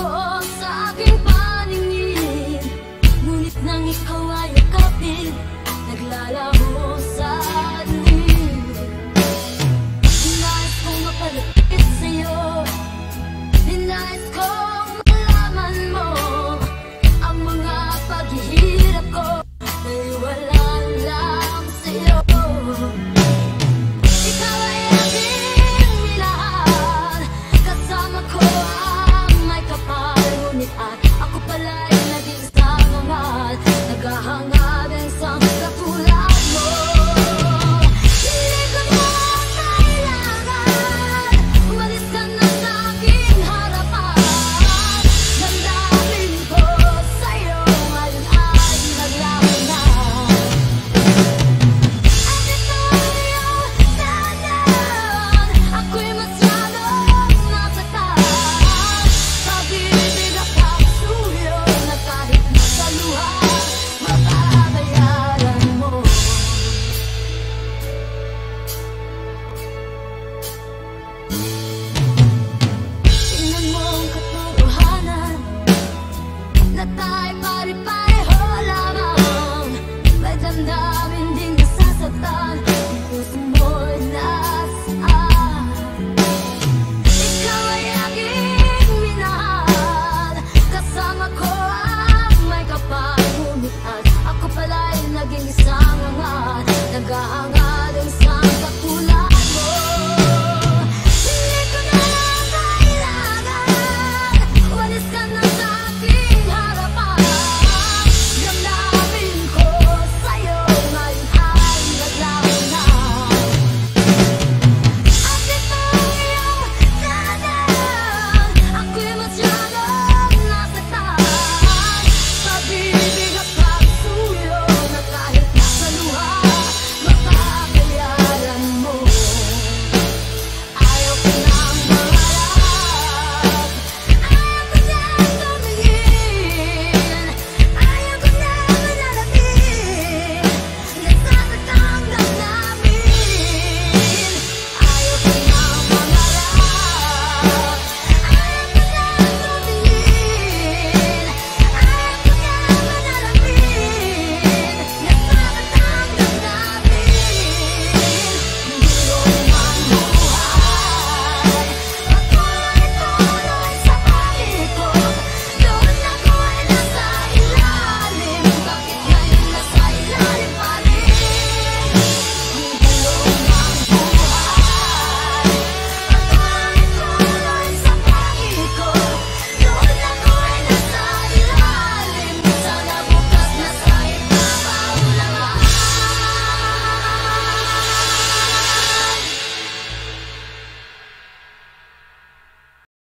sa aking paningin, ngunit nang ikaw ay yakapin, naglalaho sa dilim. Nais kong mapalapit sa'yo, nais kong malaman mo ang mga paghihirap ko, dahil wala lang sa'yo. Ikaw ay aking minahal, kasama ko ang may kapal, ngunit at ako pala'y naging sangangal, naghahangad ang isang katulad mo. Hindi ko mo kailangan, umalis ka na sa aking harapan. Damdamin ko sa'yo ngayon ay naglaho na. At ito iyong tanan, ako'y masyadong nasaktan. Pag-ibig at pagsuyo na kahit sa luha, mababayaran mo. Tingnan mo ang katotohanan na tayo